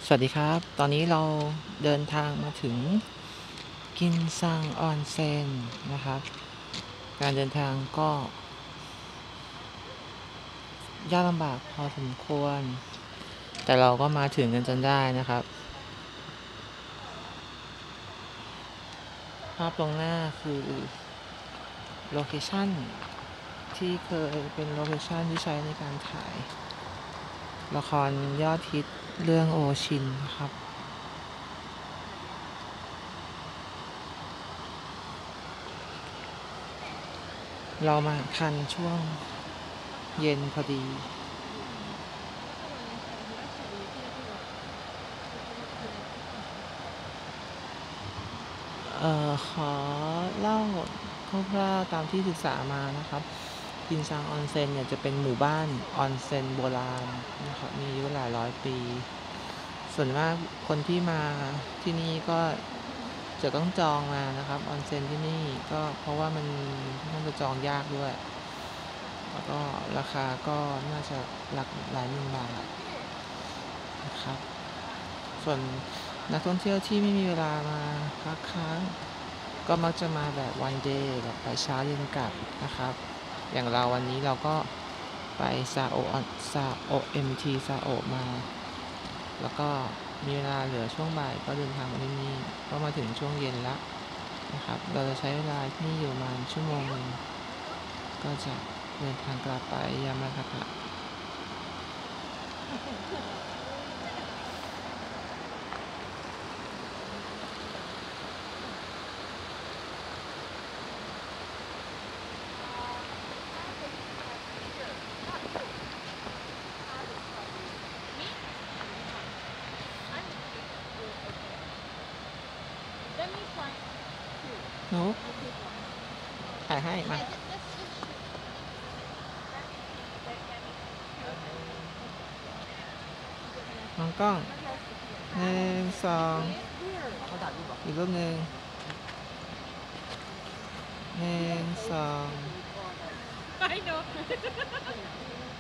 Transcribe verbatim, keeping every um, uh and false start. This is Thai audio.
สวัสดีครับ ตอนนี้เราเดินทางมาถึงกินซังออนเซ็นนะครับ การเดินทางก็ยากลำบากพอสมควร แต่เราก็มาถึงกันจนได้นะครับ ภาพตรงหน้าคือโลเคชั่นที่เคยเป็นโลเคชั่นที่ใช้ในการถ่ายละครยอดฮิตเรื่องโอชินนะครับ เรามาทันช่วงเย็นพอดี เอ่อขอเล่าคร่าวๆตามที่ศึกษามานะครับกินซังออนเซ็นเนี่ยจะเป็นหมู่บ้านออนเซ็นโบราณนะครับมีอายุหลายร้อยปี ส่วนมากคนที่มาที่นี่ก็จะต้องจองมานะครับออนเซ็นที่นี่ก็เพราะว่ามันน่าจะจองยากด้วย แล้วก็ราคาก็น่าจะหลักหลายหมื่นบาทนะครับ ส่วนนักท่องเที่ยวที่ไม่มีเวลามาพักค้างก็มักจะมาแบบวันเดย์แบบไปเช้าเย็นกลับนะครับ อย่างเราวันนี้เราก็ไปซาโอซาโอเอ็มทีซาโอมา แล้วก็มีเวลาเหลือช่วงบ่ายก็เดินทางมาที่นี่ก็มาถึงช่วงเย็นแล้วนะครับ เราจะใช้เวลาที่นี่อยู่ประมาณชั่วโมงหนึ่งก็จะเดินทางกลับไปยามากะ หนูถ่ายให้มามองกล้องหนึ่งสองอีกรูปหนึ่งหนึ่งสอง